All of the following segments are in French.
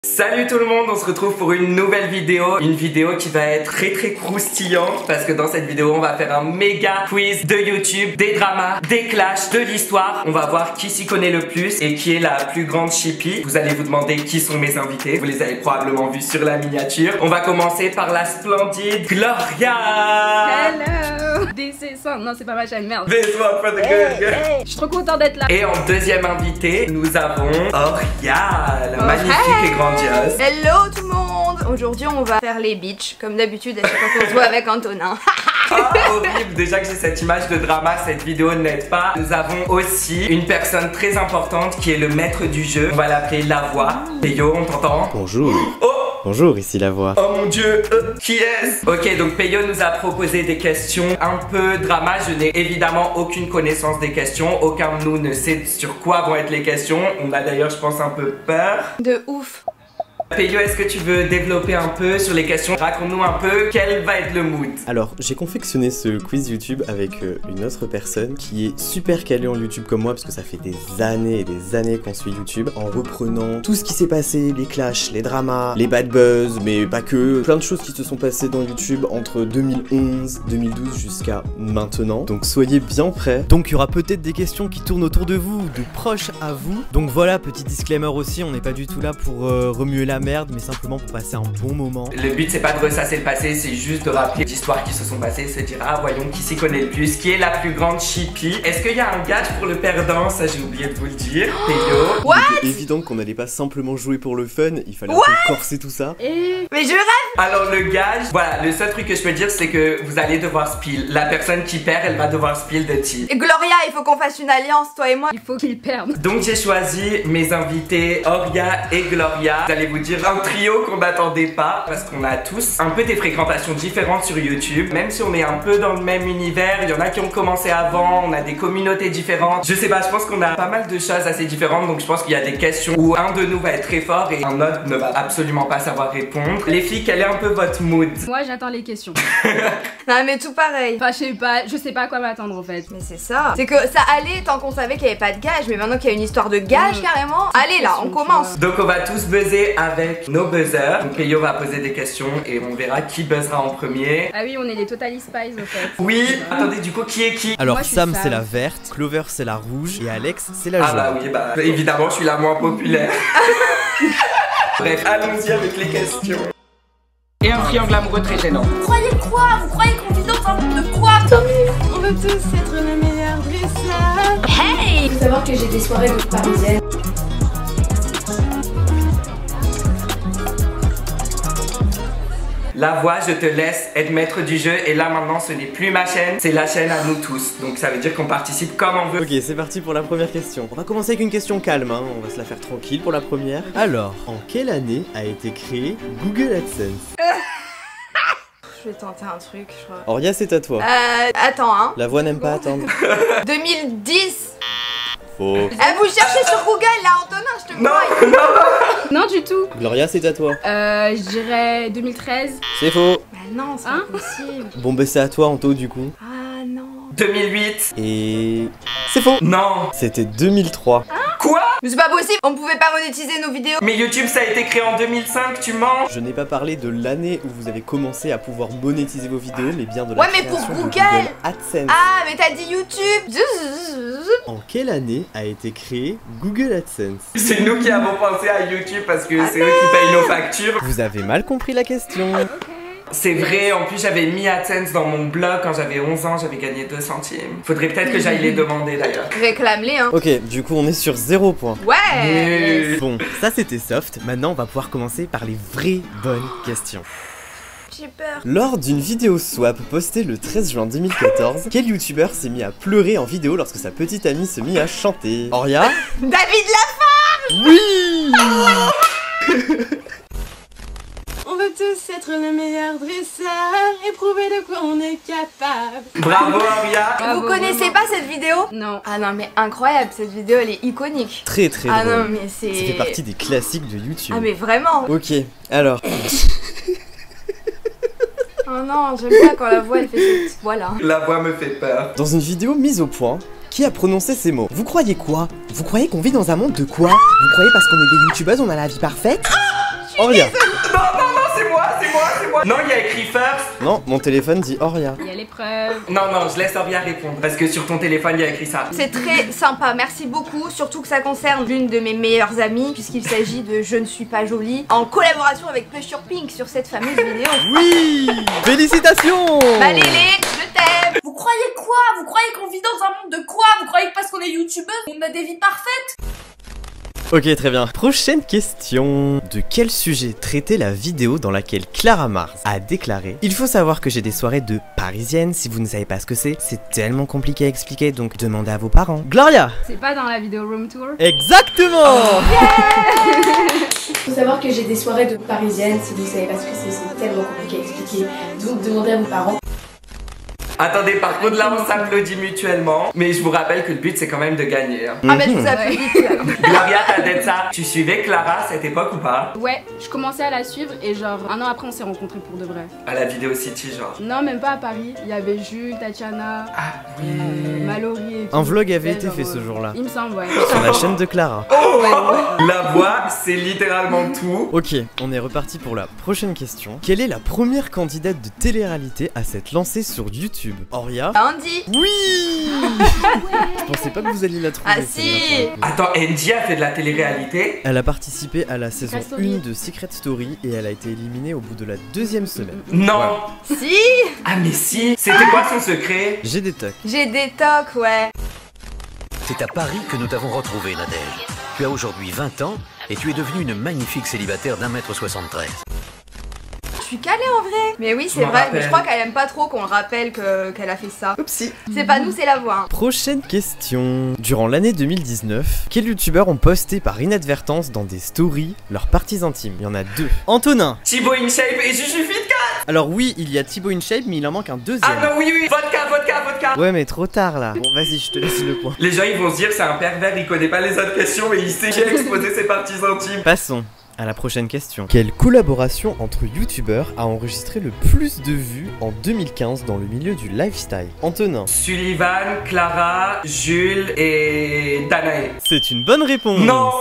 Salut tout le monde, on se retrouve pour une nouvelle vidéo. Une vidéo qui va être très croustillante parce que dans cette vidéo on va faire un méga quiz de YouTube, des dramas, des clashs, de l'histoire. On va voir qui s'y connaît le plus et qui est la plus grande chippie. Vous allez vous demander qui sont mes invités, vous les avez probablement vus sur la miniature. On va commencer par la splendide Gloria. Hello. This is song. Non, c'est pas ma chaîne, merde. This one for the good girl. Je suis trop contente d'être là. Et en deuxième invité, nous avons Oria, la magnifique et grandiose. Hello tout le monde. Aujourd'hui on va faire les bitches comme d'habitude à chaque fois qu'on se voit avec Antonin. Ah, horrible, déjà que j'ai cette image de drama, cette vidéo n'aide pas. Nous avons aussi une personne très importante qui est le maître du jeu. On va l'appeler La Voix. Peyo, on t'entend? Bonjour. Oh! Bonjour, ici La Voix. Oh mon dieu, qui est-ce? Ok, donc Peyo nous a proposé des questions un peu drama. Je n'ai évidemment aucune connaissance des questions. Aucun de nous ne sait sur quoi vont être les questions. On a d'ailleurs, je pense, un peu peur. De ouf. Peyo, est-ce que tu veux développer un peu sur les questions? Raconte-nous un peu quel va être le mood. Alors, j'ai confectionné ce quiz YouTube avec une autre personne qui est super calée en YouTube comme moi parce que ça fait des années et des années qu'on suit YouTube en reprenant tout ce qui s'est passé, les clashs, les dramas, les bad buzz, mais pas que, plein de choses qui se sont passées dans YouTube entre 2011, 2012 jusqu'à maintenant. Donc soyez bien prêts. Donc il y aura peut-être des questions qui tournent autour de vous, de proches à vous. Donc voilà, petit disclaimer aussi, on n'est pas du tout là pour remuer la merde, mais simplement pour passer un bon moment. Le but c'est pas de ressasser le passé, c'est juste de rappeler les histoires qui se sont passées, se dire ah voyons qui s'y connaît le plus, qui est la plus grande chippie. Est-ce qu'il y a un gage pour le perdant? Ça j'ai oublié de vous le dire. Peyo. What? Il était évident qu'on n'allait pas simplement jouer pour le fun, il fallait un peu corser tout ça. Mais je rêve. Alors le gage, voilà, le seul truc que je peux dire c'est que vous allez devoir spill. La personne qui perd, elle va devoir spill de tea. Et Gloria, il faut qu'on fasse une alliance, toi et moi. Il faut qu'il perde. Donc j'ai choisi mes invités Oria et Gloria. Vous allez vous dire un trio qu'on n'attendait pas parce qu'on a tous un peu des fréquentations différentes sur YouTube. Même si on est un peu dans le même univers, il y en a qui ont commencé avant, on a des communautés différentes. Je sais pas, je pense qu'on a pas mal de choses assez différentes, donc je pense qu'il y a des questions où un de nous va être très fort et un autre ne va absolument pas savoir répondre. Les filles, quel est un peu votre mood? Moi, j'attends les questions. Non mais tout pareil. Enfin, je sais pas à quoi m'attendre en fait. Mais c'est ça. C'est que ça allait tant qu'on savait qu'il n'y avait pas de gage, mais maintenant qu'il y a une histoire de gage carrément. Allez là, on commence. Donc on va tous buzzer avec nos buzzers. Donc Peyo va poser des questions et on verra qui buzzera en premier. Ah oui, on est les Totally Spies au fait. Oui, attendez, du coup qui est qui? Alors Moi, je suis Sam Sam. c'est la verte, Clover c'est la rouge et Alex c'est la Ah jaune. bah oui, bah évidemment je suis la moins populaire. Bref, allons-y avec les questions. Et un triangle amoureux très gênant. Vous croyez quoi? Vous croyez qu'on vit dans un monde de quoi? On veut tous être le meilleur dresseur. Hey! Faut savoir que j'ai des soirées de parisiennes. La Voix, je te laisse être maître du jeu et là maintenant ce n'est plus ma chaîne, c'est la chaîne à nous tous. Donc ça veut dire qu'on participe comme on veut. Ok, c'est parti pour la première question. On va commencer avec une question calme, hein. On va se la faire tranquille pour la première. Alors, en quelle année a été créé Google AdSense? Je vais tenter un truc, je crois. Oria, c'est à toi. Attends hein. La Voix n'aime pas attendre. 2010. Faux. Vous cherchez sur Google là, Antonin, je te Non, crois. non. Non, du tout. Gloria, c'est à toi. Je dirais 2013. C'est faux. Bah non, c'est Hein? pas possible. Bon, bah c'est à toi, Anto, du coup. Ah non. 2008. Et... c'est faux. Non. C'était 2003. Quoi? Mais c'est pas possible, on pouvait pas monétiser nos vidéos. Mais YouTube ça a été créé en 2005, tu mens? Je n'ai pas parlé de l'année où vous avez commencé à pouvoir monétiser vos vidéos, mais bien de la Ouais, mais pour création de Google. AdSense. Ah, mais t'as dit YouTube. En quelle année a été créé Google AdSense? C'est nous qui avons pensé à YouTube parce que c'est eux qui payent nos factures. Vous avez mal compris la question. C'est vrai, en plus j'avais mis AdSense dans mon blog quand j'avais 11 ans, j'avais gagné 2 centimes. Faudrait peut-être que j'aille les demander d'ailleurs. Réclame-les hein. Ok, du coup on est sur 0 point. Ouais. Bon, ça c'était soft, maintenant on va pouvoir commencer par les vraies bonnes questions. J'ai peur. Lors d'une vidéo swap postée le 13 juin 2014, quel youtubeur s'est mis à pleurer en vidéo lorsque sa petite amie se mit à chanter? Oria? David Lafarge. Oui. On veut tous être le meilleur dresseur et prouver de quoi on est capable. Bravo Aria. Bravo, Vous connaissez vraiment. pas cette vidéo? Non. Ah non mais incroyable, cette vidéo elle est iconique. Très très Ah drôle. non mais c'est... Ça fait partie des classiques de YouTube. Ah mais vraiment. Ok, alors, Oh non, j'aime pas quand la voix elle fait cette... Voilà. La voix me fait peur. dans une vidéo mise au point, qui a prononcé ces mots? Vous croyez quoi? Vous croyez qu'on vit dans un monde de quoi? Vous croyez parce qu'on est des youtubeuses on a la vie parfaite? Auria. Non, c'est moi. Non, il y a écrit first. Non, mon téléphone dit Auria. Il y a l'épreuve. Non, je laisse Auria répondre parce que sur ton téléphone il y a écrit ça. C'est très sympa, merci beaucoup. Surtout que ça concerne l'une de mes meilleures amies, puisqu'il s'agit de Je ne suis pas jolie, en collaboration avec Pleasure Pink sur cette fameuse vidéo. Oui. Félicitations. Bah Lélé, je t'aime. Vous croyez quoi? Vous croyez qu'on vit dans un monde de quoi? Vous croyez que parce qu'on est youtubeuse, on a des vies parfaites? Ok, très bien. Prochaine question. De quel sujet traitait la vidéo dans laquelle Clara Mars a déclaré « Il faut savoir que j'ai des soirées de parisienne, si vous ne savez pas ce que c'est tellement compliqué à expliquer, donc demandez à vos parents. » Gloria. C'est pas dans la vidéo Room Tour? Exactement. Faut savoir que j'ai des soirées de parisienne, si vous savez pas ce que c'est tellement compliqué à expliquer, donc demandez à vos parents. Attendez, par contre là on s'applaudit mutuellement. Mais je vous rappelle que le but c'est quand même de gagner. Hein. Ah mais je vous applaudis. Gloria, t'as d'être ça. Tu suivais Clara à cette époque ou pas? Ouais, je commençais à la suivre et genre un an après on s'est rencontrés pour de vrai. À la Vidéo City genre. Non, même pas à Paris. Il y avait Jules, Tatiana, Mallory et tout. Un vlog avait Ouais, été genre, fait ce jour-là. Il me semble, ouais. Sur la chaîne de Clara. La voix c'est littéralement tout. Ok, on est reparti pour la prochaine question. Quelle est la première candidate de télé-réalité à s'être lancée sur YouTube? Auria. Andy. Oui. Je pensais pas que vous alliez la trouver. Ah si. Attends, Andy a fait de la télé-réalité? Elle a participé à la saison Secret Story. 1 de Secret Story et elle a été éliminée au bout de la 2e semaine. Non. Voilà. Si. Ah mais si. C'était quoi son secret? J'ai des tocs. J'ai des tocs, ouais. C'est à Paris que nous t'avons retrouvé, Nadège. Tu as aujourd'hui 20 ans et tu es devenue une magnifique célibataire d'1m73. Je suis calée en vrai. Mais oui, c'est m'en vrai. rappelle. Mais je crois qu'elle aime pas trop qu'on le rappelle qu'elle a fait ça. Oupsie. C'est pas nous, c'est la voix. Hein. Prochaine question. Durant l'année 2019, quels youtubeurs ont posté par inadvertance dans des stories leurs parties intimes? Il y en a 2. Antonin. Thibaut InShape et Juju Fitcat. Alors oui, il y a Thibaut InShape, mais il en manque un deuxième. Ah non, oui. Vodka. Ouais, mais trop tard là. Bon, vas-y, je te laisse le point. Les gens ils vont se dire c'est un pervers, il connaît pas les autres questions mais il sait qui a exposé ses parties intimes. Passons à la prochaine question. Quelle collaboration entre youtubeurs a enregistré le plus de vues en 2015 dans le milieu du lifestyle? Antonin. Sullivan, Clara, Jules et Danae. C'est une bonne réponse. Non.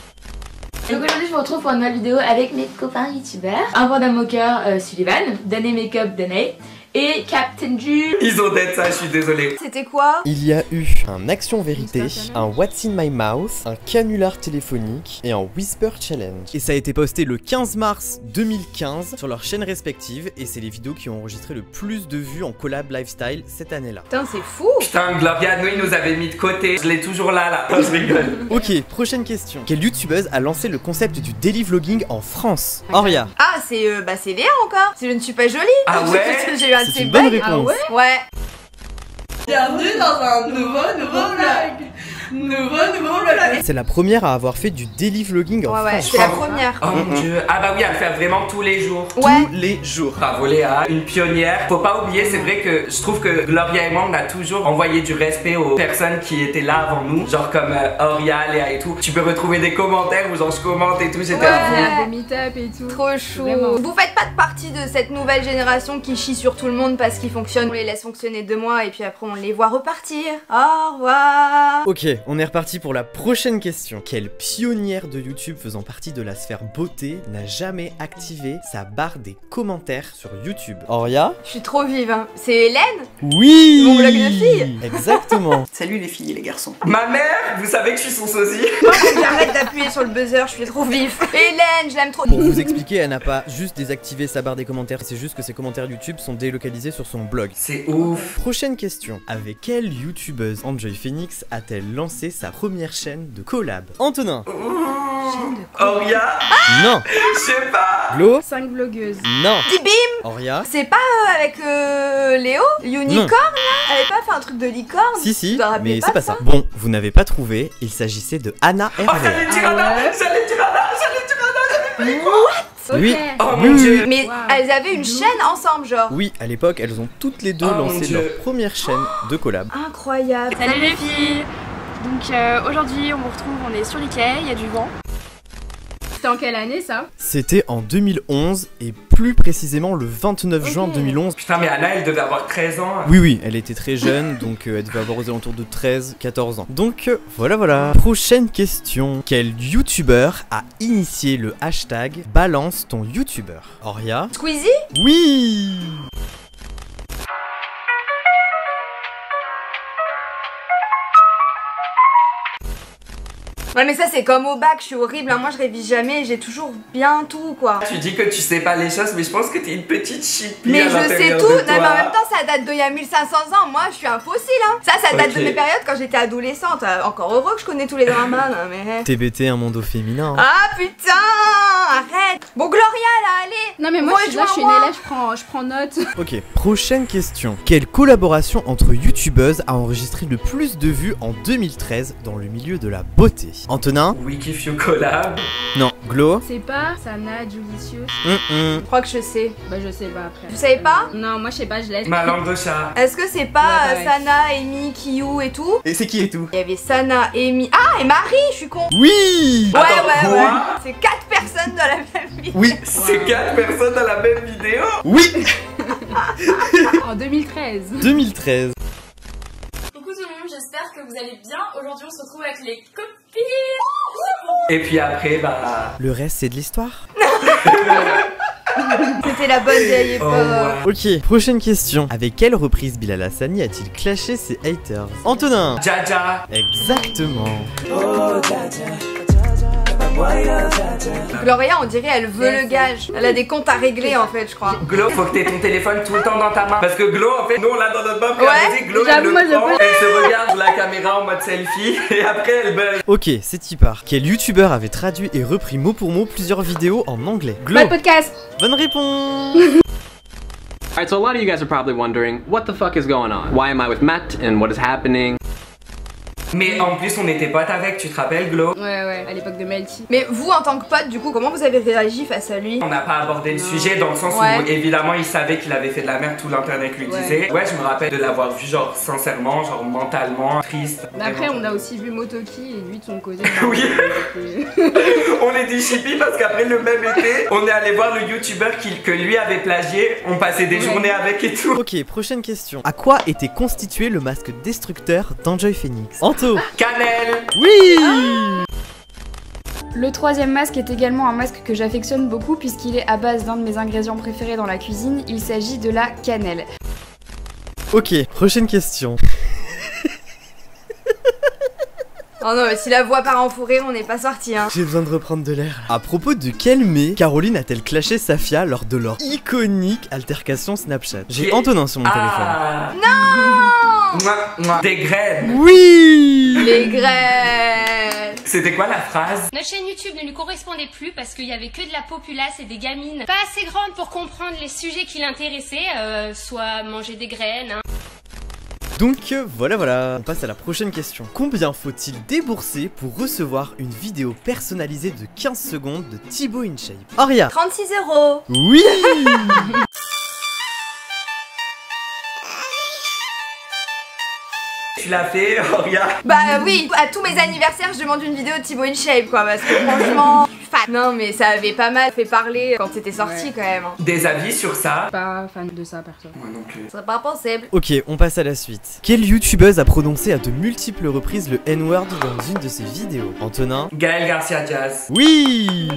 Donc aujourd'hui je vous retrouve pour une nouvelle vidéo avec mes copains youtubeurs. Un Panda Moqueur, Sullivan, Danae Makeup, Danae, et Captain Jules. Ils ont d'être ça, je suis désolé. C'était quoi? Il y a eu un Action Vérité, un What's in My Mouth, un canular téléphonique et un Whisper Challenge. Et ça a été posté le 15 mars 2015 sur leurs chaînes respectives et c'est les vidéos qui ont enregistré le plus de vues en collab lifestyle cette année-là. Putain, c'est fou. Putain, Gloria, nous, il nous avait mis de côté. Je l'ai toujours là. Non, je rigole. Ok, prochaine question. Quelle youtubeuse a lancé le concept du daily vlogging en France? Auria. Ah, c'est Léa encore. Si je ne suis pas jolie. Ah ouais. J'ai eu un de C'est ces une bonne bugs. réponse. Ah ouais. Ouais. Bienvenue dans un nouveau vlog. Nouveau vlog. C'est la première à avoir fait du daily vlogging en Ouais, France. c'est la première. Oh mon dieu. Ah bah oui, elle le fait vraiment tous les jours. Ouais. Tous les jours. Bravo Léa, une pionnière. Faut pas oublier, c'est vrai que je trouve que Gloria et moi, on a toujours envoyé du respect aux personnes qui étaient là avant nous. Genre comme Auria, Léa et tout. Tu peux retrouver des commentaires où genre je commente et tout, j'étais à fond. Ouais. Des meet-up et tout. Trop chaud. Vraiment. Vous faites pas partie de cette nouvelle génération qui chie sur tout le monde parce qu'ils fonctionnent. On les laisse fonctionner 2 mois et puis après on les voit repartir. Au revoir. Ok, on est reparti pour la prochaine question. Quelle pionnière de YouTube faisant partie de la sphère beauté n'a jamais activé sa barre des commentaires sur YouTube? Auria? Je suis trop vive. Hein. C'est Hélène. Oui! Mon blog de filles. Exactement. Salut les filles et les garçons. Ma mère, vous savez que je suis son sosie. Moi, je vais me permettre d'appuyer sur le buzzer. Je suis trop vif. Hélène, je l'aime trop. Pour vous expliquer, elle n'a pas juste désactivé sa barre des commentaires, c'est juste que ses commentaires YouTube sont délocalisés sur son blog. C'est ouf. Prochaine question. Avec quelle youtubeuse Enjoy Phoenix a-t-elle lancé sa première chaîne de collab? Antonin? Auria. Non. Je sais pas. Glo? 5 vlogueuses. Non. Bim. Auria? C'est pas avec Léo, Unicorn là? Elle avait pas fait un truc de licorne? Si, Tu te rappelles mais c'est pas ça. Bon, vous n'avez pas trouvé, il s'agissait de Anna Oh, Hervé. j'allais dire Anna. Oui. Oh Oui, mon oui, dieu. Mais Wow. elles avaient une chaîne ensemble, genre. Oui, à l'époque, elles ont toutes les deux Oh mon lancé Dieu. leur première chaîne de collab. Incroyable. Salut les filles. Donc aujourd'hui on vous retrouve, on est sur l'Ikea, il y a du vent. C'était en quelle année ça? C'était en 2011 et plus précisément le 29 juin 2011. Putain, mais Anna, elle devait avoir 13 ans. Oui, elle était très jeune, donc elle devait avoir aux alentours de 13-14 ans. Donc voilà. Prochaine question. Quel youtubeur a initié le hashtag balance ton youtubeur? Auria? Squeezie? Oui! Ouais mais ça c'est comme au bac, je suis horrible, hein. Moi je révise jamais, j'ai toujours bien tout quoi. Tu dis que tu sais pas les choses, mais je pense que t'es une petite chipie. Mais à je sais l'intérieur tout, de non, mais en toi. même temps ça date d'il y a 1500 ans, moi je suis un fossile hein. Ça date de mes périodes quand j'étais adolescente, encore heureux que je connais tous les dramas, non mais... TBT, un monde au féminin. Ah putain, arrête. Bon Gloria là, allez. Non mais moi je suis une élève, je prends note. Ok, prochaine question. Quelle collaboration entre youtubeuses a enregistré le plus de vues en 2013 dans le milieu de la beauté? Antonin? Wiki Few Collab. Non. Glo? C'est pas Sana, Julicius. Je crois que je sais. Bah je sais pas après. Vous savez pas? Non, moi je sais pas, je laisse. Ma langue de chat. Est-ce que c'est pas Ouais, Sana, Amy, Kiyu et tout? Et c'est qui et tout? Il y avait Sana, Amy... Ah et Marie, je suis con. Oui! Ouais, Attends, ouais. quoi? C'est 4 personnes dans la même vidéo. Oui! C'est 4 personnes dans la même vidéo. Oui! En 2013. 2013. Coucou tout le monde, j'espère que vous allez bien. Aujourd'hui on se retrouve avec les copines. Et puis après, bah... Le reste, c'est de l'histoire. C'était la bonne vieille époque. Ok, prochaine question. Avec quelle reprise Bilal Hassani a-t-il clashé ses haters? Antonin! Jaja. Exactement. Gloria, on dirait elle veut le gage. Elle a des comptes à régler en fait, je crois. Glo, faut que t'aies ton téléphone tout le temps dans ta main. Parce que Glo, en fait, nous on l'a dans notre main. Ouais, Glo, elle le prend, elle se regarde la caméra en mode selfie. Et après, elle buzz. Ok, c'est Tipar. Quel youtubeur avait traduit et repris mot pour mot plusieurs vidéos en anglais? Glo! Pas de podcast. Bonne réponse! Alright, so a lot of you guys are probably wondering, what the fuck is going on? Why am I with Matt and what is happening? Mais en plus, on était potes avec, tu te rappelles, Glo? Ouais, à l'époque de Melty. Mais vous en tant que pote, du coup, comment vous avez réagi face à lui? On n'a pas abordé le sujet dans le sens où évidemment il savait qu'il avait fait de la merde, tout l'internet lui disait. Ouais, je me rappelle de l'avoir vu genre sincèrement, genre mentalement, triste. Mais après on a aussi vu Motoki et lui de son côté. Oui. On est des chippies parce qu'après le même été, on est allé voir le youtubeur que lui avait plagié, on passait des journées avec et tout. Ok, prochaine question. À quoi était constitué le masque destructeur d'Enjoy Phoenix? Anto! Cannelle! Oui! Le troisième masque est également un masque que j'affectionne beaucoup puisqu'il est à base d'un de mes ingrédients préférés dans la cuisine, il s'agit de la cannelle. Ok, prochaine question. Oh non, mais si la voix part en fou rire, on n'est pas sorti hein. J'ai besoin de reprendre de l'air. À propos de quel mai Caroline a-t-elle clashé Safia lors de leur iconique altercation Snapchat? J'ai Antonin sur mon téléphone. Non! Des graines! Oui! Les graines! C'était quoi la phrase? Notre chaîne YouTube ne lui correspondait plus parce qu'il y avait que de la populace et des gamines pas assez grandes pour comprendre les sujets qui l'intéressaient, soit manger des graines, hein. Donc voilà, on passe à la prochaine question. Combien faut-il débourser pour recevoir une vidéo personnalisée de 15 secondes de Thibaut InShape? Auria? 36 €. Oui! Tu l'as fait, Auria? Bah oui, à tous mes anniversaires je demande une vidéo de Thibaut InShape quoi, parce que franchement, je suis fan. Non mais ça avait pas mal fait parler quand c'était sorti quand même. Des avis sur ça? Pas fan de ça perso. Moi non plus. Ce serait pas possible. Ok, on passe à la suite. Quelle youtubeuse a prononcé à de multiples reprises le N-word dans une de ses vidéos? Antonin? Gaël Garcia Jazz. Oui!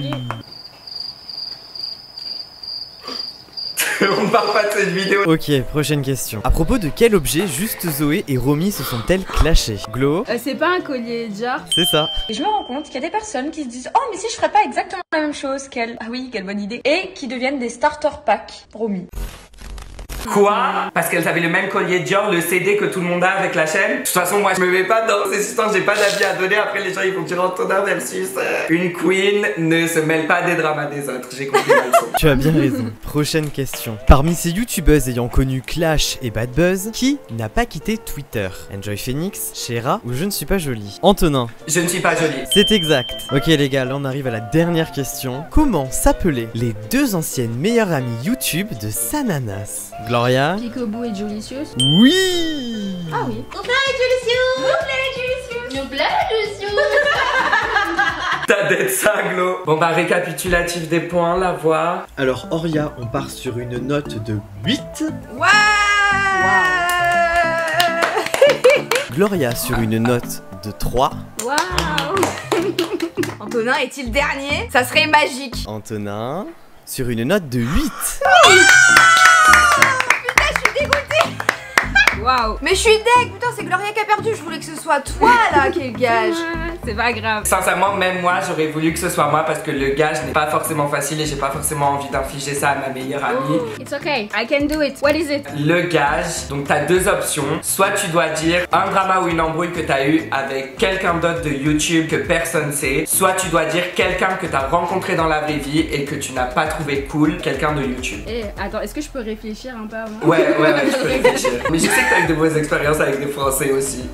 On parle pas de cette vidéo. Ok, prochaine question. À propos de quel objet Juste Zoé et Romy se sont-elles clashées? Glo? C'est pas un collier jar? C'est ça. Et je me rends compte qu'il y a des personnes qui se disent oh mais si je ferais pas exactement la même chose qu'elle. Ah oui, quelle bonne idée. Et qui deviennent des starter packs Romy. Quoi? Parce qu'elles avaient le même collier Dior, le CD que tout le monde a avec la chaîne. De toute façon, moi je me mets pas dans ces histoires, j'ai pas d'avis à donner. Après, les gens ils vont dire Antonin versus. Une queen ne se mêle pas des dramas des autres. J'ai compris la leçon. Tu as bien raison. Prochaine question. Parmi ces youtubeuses ayant connu Clash et Bad Buzz, qui n'a pas quitté Twitter? Enjoy Phoenix, Shera ou Je ne suis pas jolie? Antonin? Je ne suis pas jolie. C'est exact. Ok les gars, là on arrive à la dernière question. Comment s'appelaient les deux anciennes meilleures amies YouTube de Sananas? Gloria? Picoboo et Julicius? Oui! Ah oui. Nous plaît, Julicius! Nous plaît, Julicius! Nous plaît, Julicius! T'as d'être ça, Glo. Bon bah récapitulatif des points, la voix. Alors Oria, on part sur une note de 8. Ouais. Gloria sur une note de 3. Waouh. Antonin est-il dernier? Ça serait magique. Antonin sur une note de 8. Putain, je suis dégoûtée. Waouh. Mais je suis deg, putain, c'est Gloria qui a perdu. Je voulais que ce soit toi là qui est le gage. C'est pas grave. Sincèrement, même moi, j'aurais voulu que ce soit moi parce que le gage n'est pas forcément facile et j'ai pas forcément envie d'infliger ça à ma meilleure amie. It's okay, I can do it. What is it? Le gage, donc t'as deux options. Soit tu dois dire un drama ou une embrouille que t'as eu avec quelqu'un d'autre de YouTube que personne sait. Soit tu dois dire quelqu'un que t'as rencontré dans la vraie vie et que tu n'as pas trouvé cool, quelqu'un de YouTube. Eh, attends, est-ce que je peux réfléchir un peu avant? Ouais, je peux réfléchir. Mais je sais que t'as eu de bonnes expériences avec des Français aussi.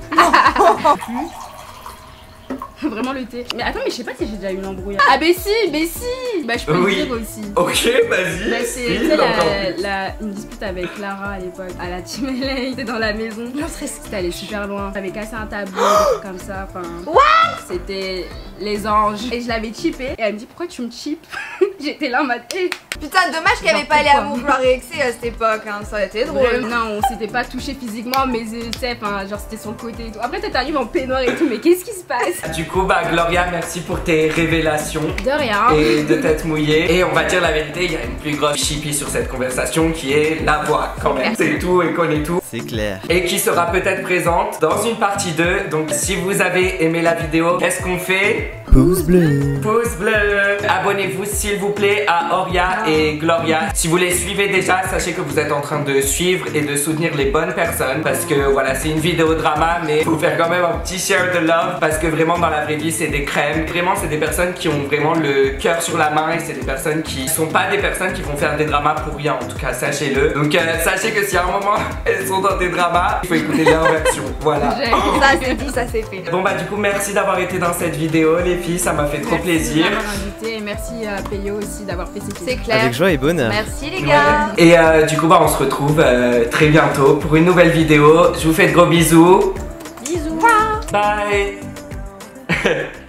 Vraiment le thé. Mais attends, mais je sais pas si j'ai déjà eu une embrouille. Ah bah si. Bah je peux le dire aussi. Ok, vas-y. Bah c'est une dispute avec Clara à l'époque, à la Team LA. C'était dans la maison. Non, c'était allé super loin. J'avais cassé un tableau, des trucs comme ça. Enfin. What? C'était les anges. Et je l'avais chippé. Et elle me dit pourquoi tu me chippes? J'étais là en mode Putain, dommage qu'il n'y avait pas les amours gloire et excès à cette époque, hein. Ça aurait été drôle. Non, on s'était pas touché physiquement, mais enfin, genre c'était sur le côté et tout. Après, t'arrives en peignoir et tout, mais qu'est-ce qui se passe? Du coup, bah Gloria, merci pour tes révélations. De rien. Et de tête mouillée. Et on va dire la vérité, il y a une plus grosse chippie sur cette conversation qui est la voix quand même. C'est tout et connaît tout. C'est clair. Et qui sera peut-être présente dans une partie 2. Donc si vous avez aimé la vidéo, qu'est-ce qu'on fait? Pouce bleu. Pouce bleu. Abonnez-vous s'il vous plaît à Oria et Gloria. Si vous les suivez déjà, sachez que vous êtes en train de suivre et de soutenir les bonnes personnes. Parce que voilà, c'est une vidéo drama, mais faut faire quand même un petit share de love. Parce que vraiment dans la vraie vie, c'est des crèmes. Vraiment, c'est des personnes qui ont vraiment le cœur sur la main. Et c'est des personnes qui sont pas des personnes qui vont faire des dramas pour rien. En tout cas, sachez-le. Donc sachez que si à un moment elles sont dans des dramas, il faut écouter leur version. Voilà. Ça c'est dit, ça c'est fait. Bon bah du coup, merci d'avoir été dans cette vidéo les filles, ça m'a fait trop plaisir. Merci d'avoir invité et merci à Peyo aussi d'avoir fait cette vidéo. C'est clair. Avec joie et bonheur. Merci les gars. Et du coup bah on se retrouve très bientôt pour une nouvelle vidéo. Je vous fais de gros bisous. Bisous. Bye.